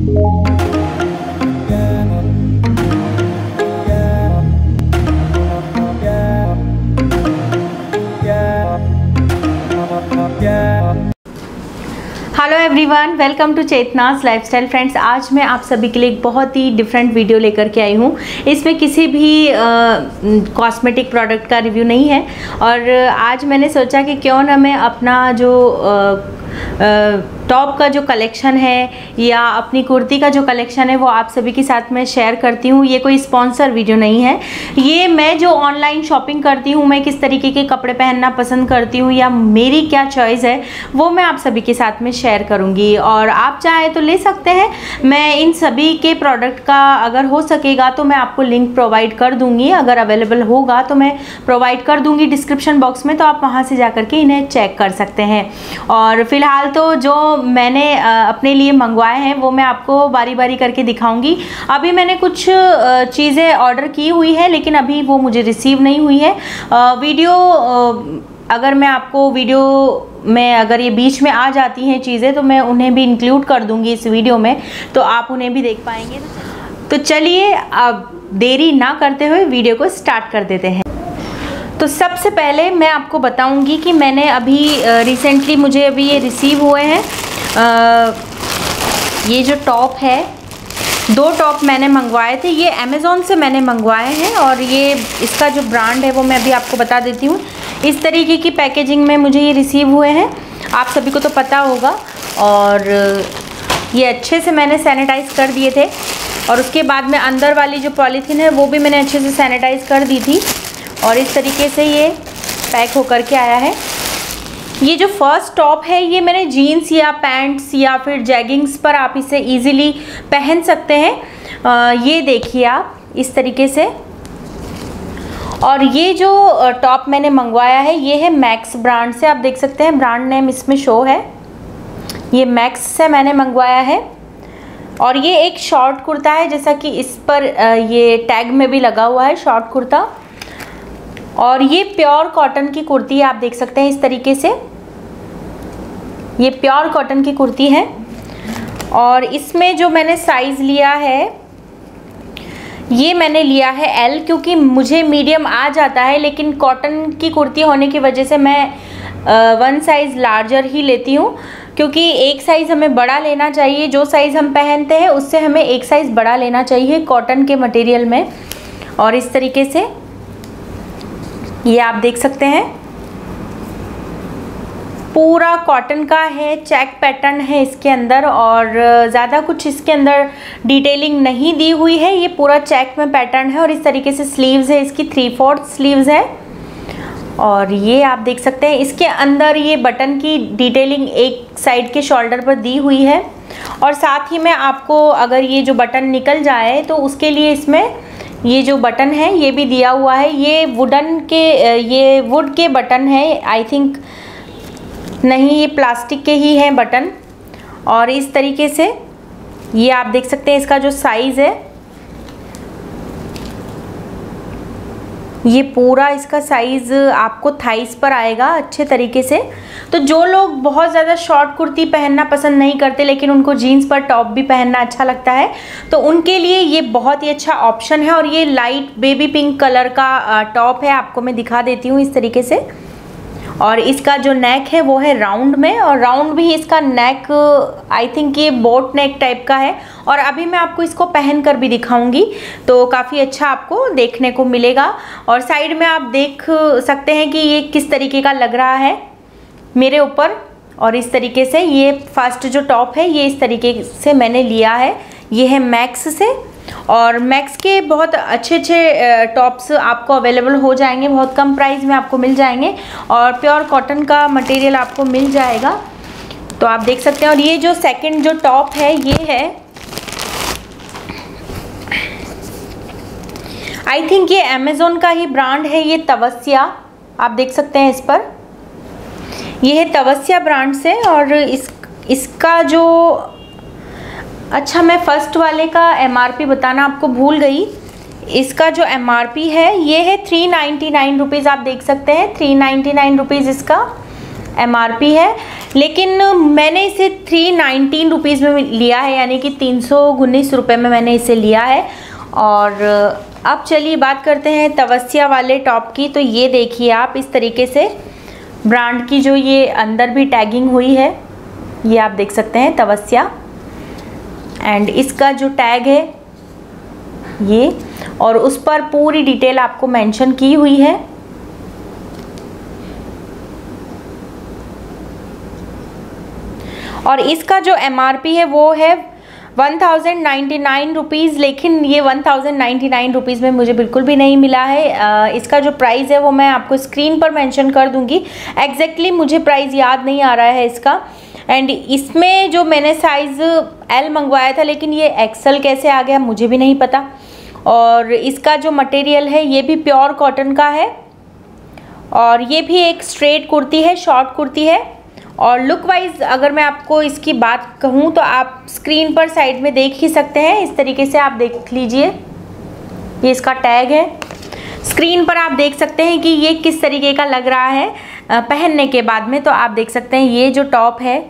Hello everyone, welcome to Chetna's lifestyle. Friends, आज मैं आप सभी के लिए एक बहुत ही डिफरेंट वीडियो लेकर के आई हूँ। इसमें किसी भी कॉस्मेटिक प्रोडक्ट का रिव्यू नहीं है और आज मैंने सोचा कि क्यों ना मैं अपना जो टॉप का जो कलेक्शन है या अपनी कुर्ती का जो कलेक्शन है वो आप सभी के साथ में शेयर करती हूँ। ये कोई स्पॉन्सर वीडियो नहीं है, ये मैं जो ऑनलाइन शॉपिंग करती हूँ, मैं किस तरीके के कपड़े पहनना पसंद करती हूँ या मेरी क्या चॉइस है वो मैं आप सभी के साथ में शेयर करूँगी। और आप चाहे तो ले सकते हैं। मैं इन सभी के प्रोडक्ट का अगर हो सकेगा तो मैं आपको लिंक प्रोवाइड कर दूँगी, अगर अवेलेबल होगा तो मैं प्रोवाइड कर दूँगी डिस्क्रिप्शन बॉक्स में, तो आप वहाँ से जा करके इन्हें चेक कर सकते हैं। और फिलहाल तो जो मैंने अपने लिए मंगवाए हैं वो मैं आपको बारी बारी करके दिखाऊंगी। अभी मैंने कुछ चीज़ें ऑर्डर की हुई है लेकिन अभी वो मुझे रिसीव नहीं हुई है। वीडियो अगर मैं आपको वीडियो में अगर ये बीच में आ जाती हैं चीज़ें तो मैं उन्हें भी इंक्लूड कर दूंगी इस वीडियो में, तो आप उन्हें भी देख पाएंगे। तो चलिए अब देरी ना करते हुए वीडियो को स्टार्ट कर देते हैं। तो सबसे पहले मैं आपको बताऊंगी कि मैंने अभी रिसेंटली मुझे अभी ये रिसीव हुए हैं। ये जो टॉप है, 2 टॉप मैंने मंगवाए थे। ये अमेज़ॉन से मैंने मंगवाए हैं और ये इसका जो ब्रांड है वो मैं अभी आपको बता देती हूँ। इस तरीके की पैकेजिंग में मुझे ये रिसीव हुए हैं, आप सभी को तो पता होगा। और ये अच्छे से मैंने सैनिटाइज़ कर दिए थे और उसके बाद में अंदर वाली जो पॉलीथीन है वो भी मैंने अच्छे से सैनिटाइज़ कर दी थी और इस तरीके से ये पैक होकर के आया है। ये जो फर्स्ट टॉप है ये मैंने जीन्स या पैंट्स या फिर जैगिंग्स पर आप इसे इजीली पहन सकते हैं। ये देखिए आप इस तरीके से। और ये जो टॉप मैंने मंगवाया है ये है मैक्स ब्रांड से, आप देख सकते हैं ब्रांड नेम इसमें शो है। ये मैक्स से मैंने मंगवाया है और ये एक शॉर्ट कुर्ता है, जैसा कि इस पर ये टैग में भी लगा हुआ है शॉर्ट कुर्ता। और ये प्योर कॉटन की कुर्ती है, आप देख सकते हैं इस तरीके से। ये प्योर कॉटन की कुर्ती है और इसमें जो मैंने साइज़ लिया है ये मैंने लिया है L, क्योंकि मुझे मीडियम आ जाता है लेकिन कॉटन की कुर्ती होने की वजह से मैं 1 साइज़ लार्जर ही लेती हूँ, क्योंकि एक साइज़ हमें बड़ा लेना चाहिए। जो साइज़ हम पहनते हैं उससे हमें एक साइज़ बड़ा लेना चाहिए कॉटन के मटेरियल में। और इस तरीके से ये आप देख सकते हैं पूरा कॉटन का है, चेक पैटर्न है इसके अंदर और ज़्यादा कुछ इसके अंदर डिटेलिंग नहीं दी हुई है। ये पूरा चेक में पैटर्न है और इस तरीके से स्लीव्स है, इसकी 3/4 स्लीव्स है। और ये आप देख सकते हैं इसके अंदर ये बटन की डिटेलिंग एक साइड के शोल्डर पर दी हुई है। और साथ ही में आपको अगर ये जो बटन निकल जाए तो उसके लिए इसमें ये जो बटन है ये भी दिया हुआ है। ये ये वुड के बटन है, आई थिंक नहीं, ये प्लास्टिक के ही हैं बटन। और इस तरीके से ये आप देख सकते हैं इसका जो साइज़ है, ये पूरा इसका साइज़ आपको थाइस पर आएगा अच्छे तरीके से। तो जो लोग बहुत ज़्यादा शॉर्ट कुर्ती पहनना पसंद नहीं करते लेकिन उनको जीन्स पर टॉप भी पहनना अच्छा लगता है तो उनके लिए ये बहुत ही अच्छा ऑप्शन है। और ये लाइट बेबी पिंक कलर का टॉप है, आपको मैं दिखा देती हूँ इस तरीके से। और इसका जो नेक है वो है राउंड में, और राउंड भी इसका नेक आई थिंक ये बोट नेक टाइप का है। और अभी मैं आपको इसको पहन कर भी दिखाऊंगी तो काफ़ी अच्छा आपको देखने को मिलेगा। और साइड में आप देख सकते हैं कि ये किस तरीके का लग रहा है मेरे ऊपर। और इस तरीके से ये फर्स्ट जो टॉप है ये इस तरीके से मैंने लिया है, ये है मैक्स से। और मैक्स के बहुत अच्छे अच्छे टॉप्स आपको अवेलेबल हो जाएंगे, बहुत कम प्राइस में आपको मिल जाएंगे और प्योर कॉटन का मटेरियल आपको मिल जाएगा, तो आप देख सकते हैं। और ये जो सेकंड जो टॉप है ये है, आई थिंक ये अमेज़ॉन का ही ब्रांड है, ये तवस्या, आप देख सकते हैं इस पर, ये है तवस्या ब्रांड से। और इसका जो, अच्छा मैं फर्स्ट वाले का MRP बताना आपको भूल गई। इसका जो MRP है ये है 399 रुपीज़, आप देख सकते हैं 399 रुपीज़ इसका MRP है, लेकिन मैंने इसे 319 रुपीज़ में लिया है, यानी कि 319 रुपये में मैंने इसे लिया है। और अब चलिए बात करते हैं तवस्या वाले टॉप की। तो ये देखिए आप, इस तरीके से ब्रांड की जो ये अंदर भी टैगिंग हुई है, ये आप देख सकते हैं तवस्या, एंड इसका जो टैग है ये, और उस पर पूरी डिटेल आपको मेंशन की हुई है। और इसका जो MRP है वो है 1099 रुपीज़, लेकिन ये 1099 रुपीज़ में मुझे बिल्कुल भी नहीं मिला है। इसका जो प्राइस है वो मैं आपको स्क्रीन पर मेंशन कर दूंगी। एग्जैक्टली मुझे प्राइस याद नहीं आ रहा है इसका। एंड इसमें जो मैंने साइज़ L मंगवाया था, लेकिन ये XL कैसे आ गया मुझे भी नहीं पता। और इसका जो मटेरियल है ये भी प्योर कॉटन का है, और ये भी एक स्ट्रेट कुर्ती है, शॉर्ट कुर्ती है। और लुक वाइज अगर मैं आपको इसकी बात कहूँ तो आप स्क्रीन पर साइड में देख ही सकते हैं, इस तरीके से आप देख लीजिए, ये इसका टैग है। स्क्रीन पर आप देख सकते हैं कि ये किस तरीके का लग रहा है पहनने के बाद में। तो आप देख सकते हैं ये जो टॉप है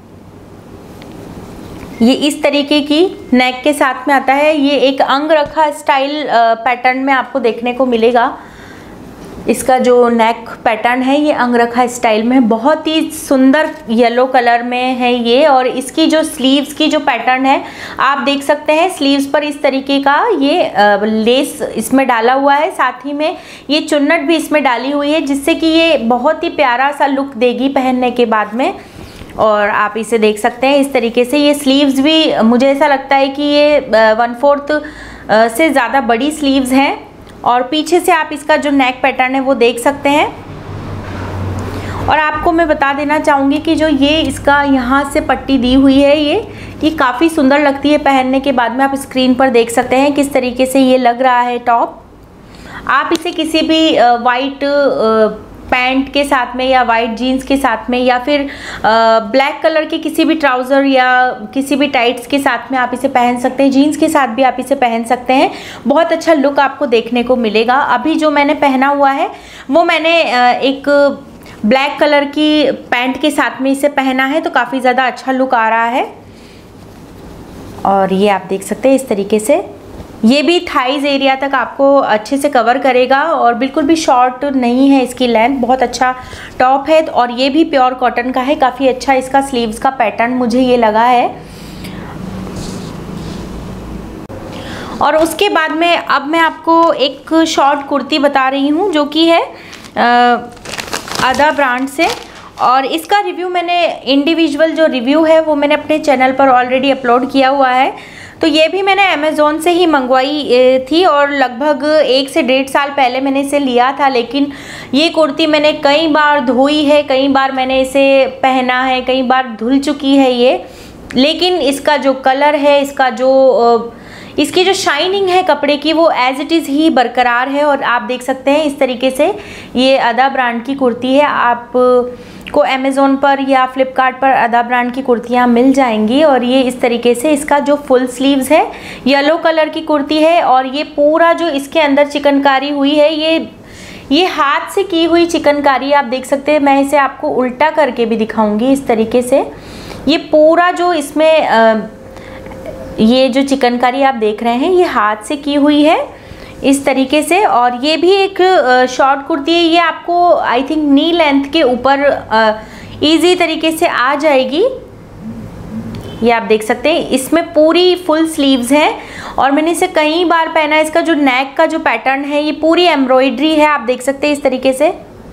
ये इस तरीके की नेक के साथ में आता है। ये एक अंगरखा स्टाइल पैटर्न में आपको देखने को मिलेगा। इसका जो नेक पैटर्न है ये अंगरखा स्टाइल में, बहुत ही सुंदर येलो कलर में है ये। और इसकी जो स्लीव्स की जो पैटर्न है आप देख सकते हैं, स्लीव्स पर इस तरीके का ये लेस इसमें डाला हुआ है, साथ ही में ये चुन्नट भी इसमें डाली हुई है, जिससे कि ये बहुत ही प्यारा सा लुक देगी पहनने के बाद में। और आप इसे देख सकते हैं इस तरीके से। ये स्लीव्स भी मुझे ऐसा लगता है कि ये 1/4 से ज़्यादा बड़ी स्लीव्स हैं। और पीछे से आप इसका जो नेक पैटर्न है वो देख सकते हैं। और आपको मैं बता देना चाहूँगी कि जो ये इसका यहाँ से पट्टी दी हुई है ये काफ़ी सुंदर लगती है पहनने के बाद में। आप स्क्रीन पर देख सकते हैं किस तरीके से ये लग रहा है टॉप। आप इसे किसी भी वाइट पैंट के साथ में या वाइट जीन्स के साथ में या फिर ब्लैक कलर के किसी भी ट्राउज़र या किसी भी टाइट्स के साथ में आप इसे पहन सकते हैं। जीन्स के साथ भी आप इसे पहन सकते हैं, बहुत अच्छा लुक आपको देखने को मिलेगा। अभी जो मैंने पहना हुआ है वो मैंने एक ब्लैक कलर की पैंट के साथ में इसे पहना है, तो काफ़ी ज़्यादा अच्छा लुक आ रहा है। और ये आप देख सकते हैं इस तरीके से, ये भी थाइज़ एरिया तक आपको अच्छे से कवर करेगा और बिल्कुल भी शॉर्ट नहीं है इसकी लेंथ, बहुत अच्छा टॉप है। और ये भी प्योर कॉटन का है, काफ़ी अच्छा इसका स्लीव्स का पैटर्न मुझे ये लगा है। और उसके बाद में अब मैं आपको एक शॉर्ट कुर्ती बता रही हूँ जो कि है अदा ब्रांड से। और इसका रिव्यू मैंने इंडिविजुअल जो रिव्यू है वो मैंने अपने चैनल पर ऑलरेडी अपलोड किया हुआ है। तो ये भी मैंने अमेज़ॉन से ही मंगवाई थी और लगभग 1 से 1.5 साल पहले मैंने इसे लिया था। लेकिन ये कुर्ती मैंने कई बार धोई है, कई बार मैंने इसे पहना है, कई बार धुल चुकी है ये। लेकिन इसका जो कलर है, इसकी जो शाइनिंग है कपड़े की, वो एज इट इज़ ही बरकरार है। और आप देख सकते हैं इस तरीके से ये अदा ब्रांड की कुर्ती है। आप को अमेज़ॉन पर या फ्लिपकार्ट पर अदा ब्रांड की कुर्तियाँ मिल जाएंगी। और ये इस तरीके से इसका जो फुल स्लीव्स है येलो कलर की कुर्ती है। और ये पूरा जो इसके अंदर चिकनकारी हुई है ये हाथ से की हुई चिकनकारी आप देख सकते हैं। मैं इसे आपको उल्टा करके भी दिखाऊंगी इस तरीके से। ये पूरा जो इसमें ये जो चिकनकारी आप देख रहे हैं ये हाथ से की हुई है इस तरीके से। और ये भी एक शॉर्ट कुर्ती है, ये आपको आई थिंक नी लेंथ के ऊपर इजी तरीके से आ जाएगी। ये आप देख सकते हैं इसमें पूरी फुल स्लीव्स हैं और मैंने इसे कई बार पहना है। इसका जो नेक का जो पैटर्न है ये पूरी एम्ब्रॉयडरी है, आप देख सकते हैं इस तरीके से।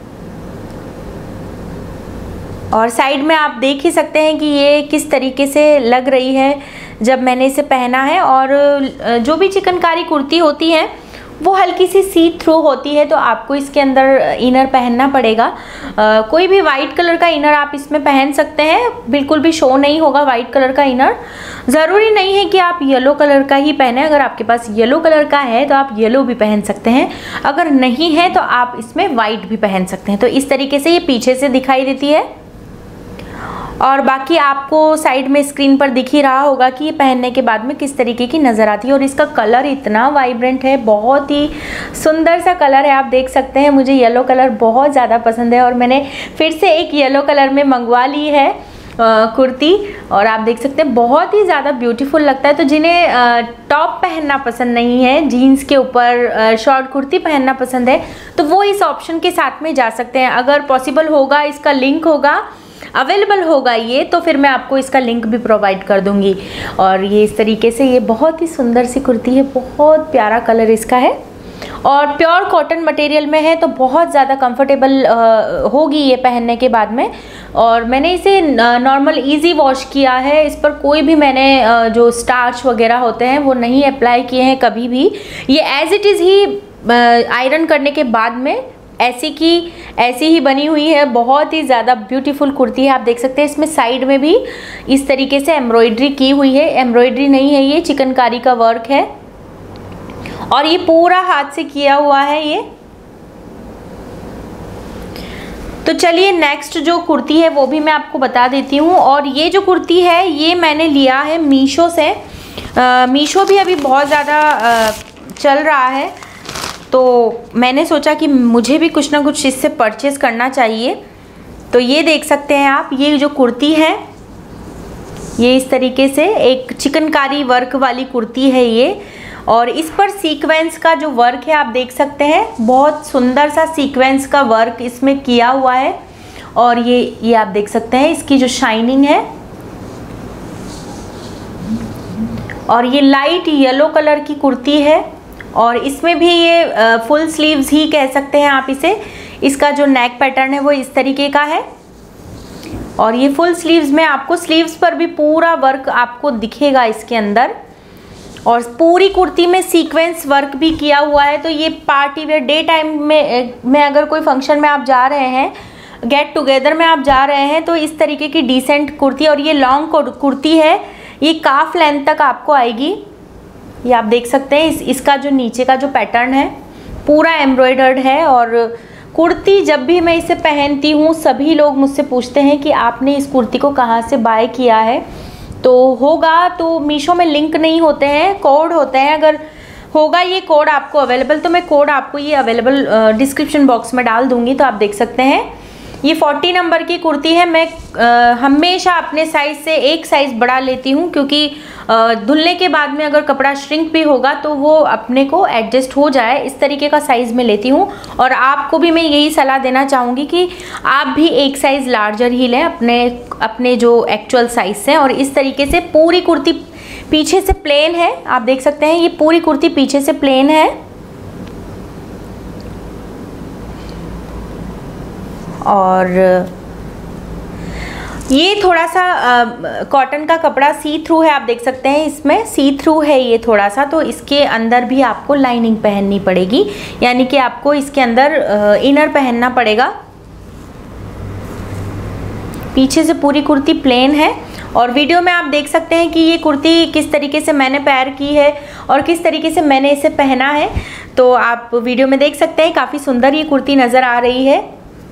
और साइड में आप देख ही सकते हैं कि ये किस तरीके से लग रही है जब मैंने इसे पहना है। और जो भी चिकनकारी कुर्ती होती है वो हल्की सी सी थ्रू होती है, तो आपको इसके अंदर इनर पहनना पड़ेगा। कोई भी वाइट कलर का इनर आप इसमें पहन सकते हैं, बिल्कुल भी शो नहीं होगा वाइट कलर का इनर। ज़रूरी नहीं है कि आप येलो कलर का ही पहने, अगर आपके पास येलो कलर का है तो आप येलो भी पहन सकते हैं, अगर नहीं है तो आप इसमें वाइट भी पहन सकते हैं। तो इस तरीके से ये पीछे से दिखाई देती है। और बाकी आपको साइड में स्क्रीन पर दिख ही रहा होगा कि ये पहनने के बाद में किस तरीके की नज़र आती है। और इसका कलर इतना वाइब्रेंट है, बहुत ही सुंदर सा कलर है, आप देख सकते हैं। मुझे येलो कलर बहुत ज़्यादा पसंद है और मैंने फिर से एक येलो कलर में मंगवा ली है कुर्ती। और आप देख सकते हैं बहुत ही ज़्यादा ब्यूटीफुल लगता है। तो जिन्हें टॉप पहनना पसंद नहीं है, जीन्स के ऊपर शॉर्ट कुर्ती पहनना पसंद है, तो वो इस ऑप्शन के साथ में जा सकते हैं। अगर पॉसिबल होगा, इसका लिंक होगा, अवेलेबल होगा ये, तो फिर मैं आपको इसका लिंक भी प्रोवाइड कर दूंगी। और ये इस तरीके से, ये बहुत ही सुंदर सी कुर्ती है, बहुत प्यारा कलर इसका है और प्योर कॉटन मटेरियल में है, तो बहुत ज़्यादा कंफर्टेबल होगी ये पहनने के बाद में। और मैंने इसे नॉर्मल इजी वॉश किया है, इस पर कोई भी मैंने जो स्टार्च वगैरह होते हैं वो नहीं अप्लाई किए हैं कभी भी। ये एज इट इज़ ही आयरन करने के बाद में ऐसी ही बनी हुई है। बहुत ही ज़्यादा ब्यूटीफुल कुर्ती है, आप देख सकते हैं। इसमें साइड में भी इस तरीके से एम्ब्रॉयडरी की हुई है, एम्ब्रॉयडरी नहीं है ये चिकनकारी का वर्क है और ये पूरा हाथ से किया हुआ है ये। तो चलिए नेक्स्ट जो कुर्ती है वो भी मैं आपको बता देती हूँ। और ये जो कुर्ती है ये मैंने लिया है मीशो से। मीशो भी अभी बहुत ज़्यादा चल रहा है, तो मैंने सोचा कि मुझे भी कुछ ना कुछ इससे परचेज़ करना चाहिए। तो ये देख सकते हैं आप, ये जो कुर्ती है ये इस तरीके से एक चिकनकारी वर्क वाली कुर्ती है ये। और इस पर सीक्वेंस का जो वर्क है आप देख सकते हैं, बहुत सुंदर सा सीक्वेंस का वर्क इसमें किया हुआ है। और ये आप देख सकते हैं इसकी जो शाइनिंग है। और ये लाइट येलो कलर की कुर्ती है और इसमें भी ये फुल स्लीव्स ही कह सकते हैं आप इसे। इसका जो नेक पैटर्न है वो इस तरीके का है और ये फुल स्लीव्स में आपको स्लीव्स पर भी पूरा वर्क आपको दिखेगा इसके अंदर। और पूरी कुर्ती में सीक्वेंस वर्क भी किया हुआ है। तो ये पार्टी वेयर डे टाइम में अगर कोई फंक्शन में आप जा रहे हैं, गेट टुगेदर में आप जा रहे हैं, तो इस तरीके की डिसेंट कुर्ती। और ये लॉन्ग कुर्ती है, ये काफ लेंथ तक आपको आएगी। ये आप देख सकते हैं इसका जो नीचे का जो पैटर्न है पूरा एम्ब्रॉयडर्ड है। और कुर्ती जब भी मैं इसे पहनती हूँ सभी लोग मुझसे पूछते हैं कि आपने इस कुर्ती को कहाँ से बाय किया है। तो होगा तो मीशो में लिंक नहीं होते हैं, कोड होते हैं। अगर होगा ये कोड आपको अवेलेबल, तो मैं कोड आपको ये अवेलेबल डिस्क्रिप्शन बॉक्स में डाल दूंगी, तो आप देख सकते हैं। ये 40 नंबर की कुर्ती है। मैं हमेशा अपने साइज़ से एक साइज़ बड़ा लेती हूँ, क्योंकि धुलने के बाद में अगर कपड़ा श्रिंक भी होगा तो वो अपने को एडजस्ट हो जाए, इस तरीके का साइज़ में लेती हूँ। और आपको भी मैं यही सलाह देना चाहूँगी कि आप भी एक साइज़ लार्जर ही लें अपने जो एक्चुअल साइज़ से। और इस तरीके से पूरी कुर्ती पीछे से प्लेन है, आप देख सकते हैं। ये पूरी कुर्ती पीछे से प्लेन है और ये थोड़ा सा कॉटन का कपड़ा सी थ्रू है, आप देख सकते हैं। इसमें सी थ्रू है ये थोड़ा सा, तो इसके अंदर भी आपको लाइनिंग पहननी पड़ेगी, यानी कि आपको इसके अंदर इनर पहनना पड़ेगा। पीछे से पूरी कुर्ती प्लेन है और वीडियो में आप देख सकते हैं कि ये कुर्ती किस तरीके से मैंने पैर की है और किस तरीके से मैंने इसे पहना है। तो आप वीडियो में देख सकते हैं, काफ़ी सुंदर ये कुर्ती नज़र आ रही है।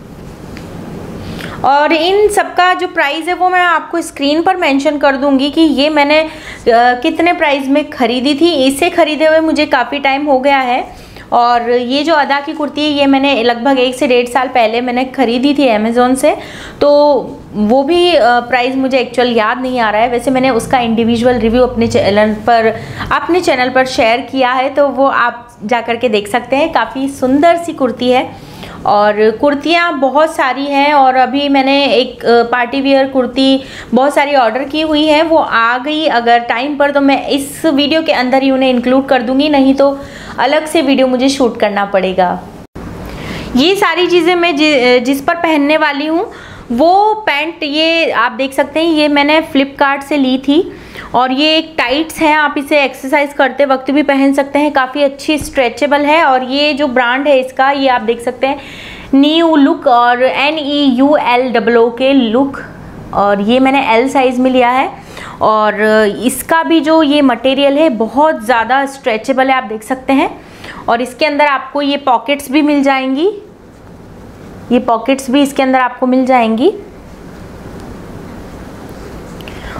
और इन सबका जो प्राइस है वो मैं आपको स्क्रीन पर मेंशन कर दूंगी कि ये मैंने कितने प्राइस में ख़रीदी थी। इसे ख़रीदे हुए मुझे काफ़ी टाइम हो गया है। और ये जो अदा की कुर्ती है ये मैंने लगभग 1 से 1.5 साल पहले मैंने ख़रीदी थी अमेज़ोन से, तो वो भी प्राइस मुझे एक्चुअल याद नहीं आ रहा है। वैसे मैंने उसका इंडिविजुअल रिव्यू अपने चैनल पर शेयर किया है, तो वो आप जा कर के देख सकते हैं। काफ़ी सुंदर सी कुर्ती है और कुर्तियाँ बहुत सारी हैं। और अभी मैंने एक पार्टी वियर कुर्ती बहुत सारी ऑर्डर की हुई है, वो आ गई अगर टाइम पर, तो मैं इस वीडियो के अंदर ही उन्हें इंक्लूड कर दूंगी, नहीं तो अलग से वीडियो मुझे शूट करना पड़ेगा। ये सारी चीज़ें मैं जिस पर पहनने वाली हूँ वो पैंट, ये आप देख सकते हैं, ये मैंने फ्लिपकार्ट से ली थी और ये एक टाइट्स हैं, आप इसे एक्सरसाइज करते वक्त भी पहन सकते हैं, काफ़ी अच्छी स्ट्रेचेबल है। और ये जो ब्रांड है इसका, ये आप देख सकते हैं न्यू लुक और NEULOO लुक, और ये मैंने L साइज़ में लिया है। और इसका भी जो ये मटेरियल है बहुत ज़्यादा स्ट्रेचेबल है, आप देख सकते हैं। और इसके अंदर आपको ये पॉकेट्स भी मिल जाएंगी, ये पॉकेट्स भी इसके अंदर आपको मिल जाएंगी।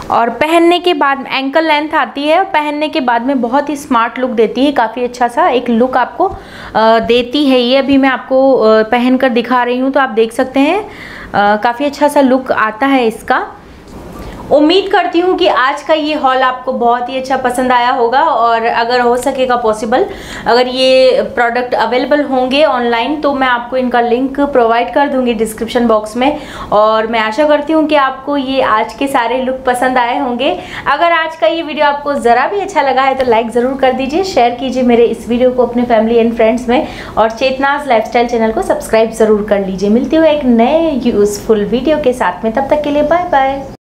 और पहनने के बाद एंकल लेंथ आती है, और पहनने के बाद में बहुत ही स्मार्ट लुक देती है, काफ़ी अच्छा सा एक लुक आपको देती है ये। अभी मैं आपको पहन कर दिखा रही हूँ तो आप देख सकते हैं काफ़ी अच्छा सा लुक आता है इसका। उम्मीद करती हूँ कि आज का ये हॉल आपको बहुत ही अच्छा पसंद आया होगा, और अगर हो सकेगा पॉसिबल, अगर ये प्रोडक्ट अवेलेबल होंगे ऑनलाइन तो मैं आपको इनका लिंक प्रोवाइड कर दूंगी डिस्क्रिप्शन बॉक्स में। और मैं आशा करती हूँ कि आपको ये आज के सारे लुक पसंद आए होंगे। अगर आज का ये वीडियो आपको ज़रा भी अच्छा लगा है तो लाइक ज़रूर कर दीजिए, शेयर कीजिए मेरे इस वीडियो को अपने फैमिली एंड फ्रेंड्स में, और चेतनाज लाइफस्टाइल चैनल को सब्सक्राइब ज़रूर कर लीजिए। मिलती हूँ एक नए यूज़फुल वीडियो के साथ में, तब तक के लिए बाय बाय।